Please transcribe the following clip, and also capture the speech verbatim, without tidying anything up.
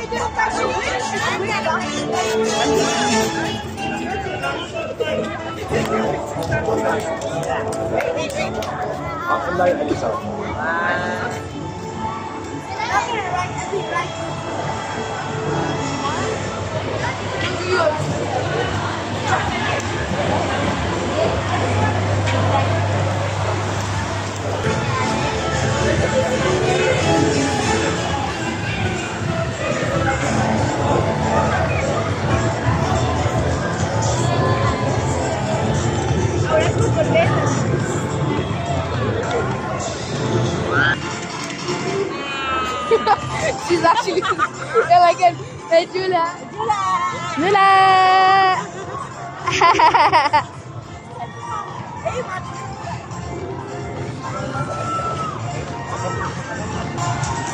لا يحل سوا. She's actually you're like a hey Julia. Julia. Julia.